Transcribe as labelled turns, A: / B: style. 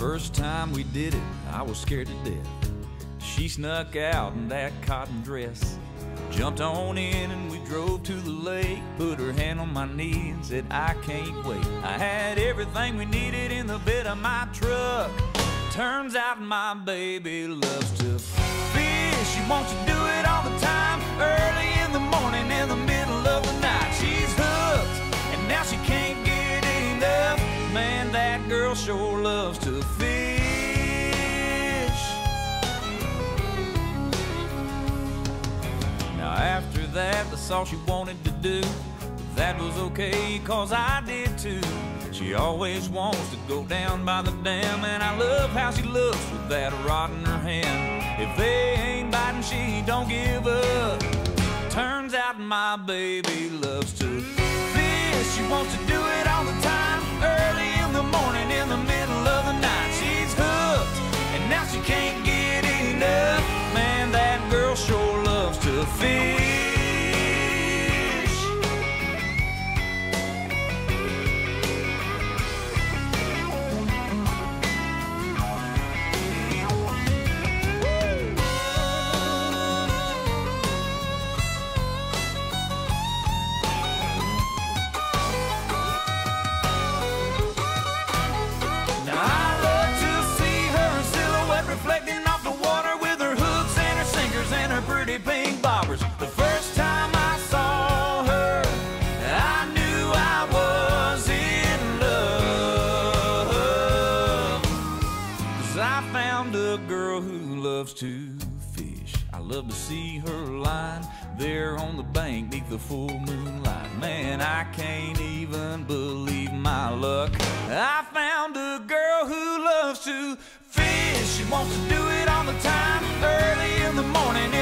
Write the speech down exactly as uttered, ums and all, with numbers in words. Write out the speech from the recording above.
A: First time we did it, I was scared to death. She snuck out in that cotton dress, jumped on in and we drove to the lake. Put her hand on my knee and said, I can't wait. I had everything we needed in the bed of my truck. Turns out my baby loves to fish. She wants to do it all the time, early in the morning, in the middle of the night. She's hooked, and now she can't get enough. Man, that girl sure loves to fish. Now after that, that's all she wanted to do. That was okay, cause I did too. She always wants to go down by the dam, and I love how she looks with that rod in her hand. If they ain't biting, she don't give up. Turns out my baby loves to fish. She wants to do it all the time, early in the morning, in the middle of the night. She's hooked, and now she can't get enough. Man, that girl sure loves to fish. Pretty pink bobbers. The first time I saw her, I knew I was in love, 'cause I found a girl who loves to fish. I love to see her lying there on the bank beneath the full moonlight. Man, I can't even believe my luck. I found a girl who loves to fish. She wants to do it all the time, early in the morning,